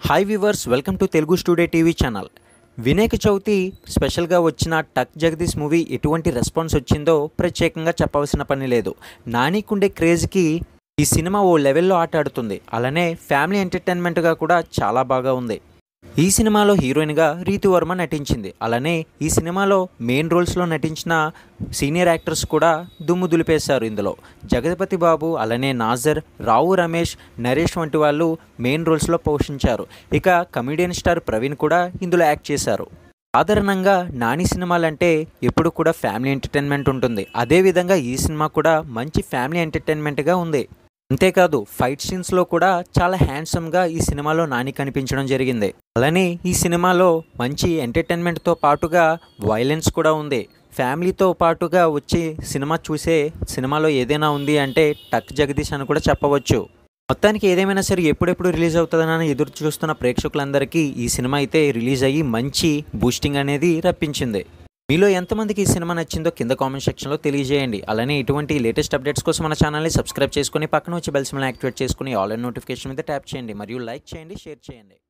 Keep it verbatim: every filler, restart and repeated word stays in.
Hi viewers, welcome to Telugu studio TV channel. Vinayaka Chavithi స్పెషల్గా వచ్చిన టక్ జగదీష్ మూవీ ఎటువంటి రెస్పాన్స్ వచ్చిందో ప్రత్యేకంగా చెప్పవలసిన పని లేదు. నానికుండే క్రేజ్కి ఈ సినిమా ఓ లెవెల్లో ఆట ఆడుతుంది. అలానే ఫ్యామిలీ ఎంటర్టైన్మెంట్గా కూడా చాలా బాగా ఉంది. ఈ సినిమాలో హీరోయిన్గా రీతు వర్మ నటించింది. అలానే ఈ సినిమాలో మెయిన్ రోల్స్లో నటించిన సీనియర్ యాక్టర్స్ కూడా దుమ్ము దులిపేశారు. ఇందులో జగపతి బాబు, అలానే నాజర్, రావు రమేష్, నరేష్ వంటి వాళ్ళు మెయిన్ రోల్స్లో పోషించారు. ఇక కమెడియన్ స్టార్ ప్రవీణ్ కూడా ఇందులో యాక్ట్ చేశారు. సాధారణంగా నాని సినిమాలంటే ఎప్పుడు కూడా ఫ్యామిలీ ఎంటర్టైన్మెంట్ ఉంటుంది. అదేవిధంగా ఈ సినిమా కూడా మంచి ఫ్యామిలీ ఎంటర్టైన్మెంట్గా ఉంది. అంతేకాదు ఫైట్ సీన్స్లో కూడా చాలా హ్యాండ్సమ్గా ఈ సినిమాలో నాని కనిపించడం జరిగింది. అలానే ఈ సినిమాలో మంచి ఎంటర్టైన్మెంట్తో పాటుగా వైలెన్స్ కూడా ఉంది. ఫ్యామిలీతో పాటుగా వచ్చి సినిమా చూసే సినిమాలో ఏదైనా ఉంది అంటే టక్ జగదీష్ అని కూడా చెప్పవచ్చు. మొత్తానికి ఏదేమైనా సరే ఎప్పుడెప్పుడు రిలీజ్ అవుతుందని ఎదురు చూస్తున్న ప్రేక్షకులందరికీ ఈ సినిమా అయితే రిలీజ్ అయ్యి మంచి బూస్టింగ్ అనేది రప్పించింది. మీలో ఎంతమందికి ఈ సినిమా నచ్చిందో కింద కామెంట్ సెక్షన్లో తెలియజేయండి. అలానే ఇటువంటి లేటెస్ట్ అప్డేట్స్ కోసం మన ఛానల్ని సబ్స్క్రైబ్ చేసుకుని పక్కన వచ్చి బెల్ సింబల్ని యాక్టివేట్ చేసుకుని ఆల్ అండ్ నోటిఫికేషన్ మీద ట్యాప్ చేయండి. మరియు లైక్ చేయండి, షేర్ చేయండి.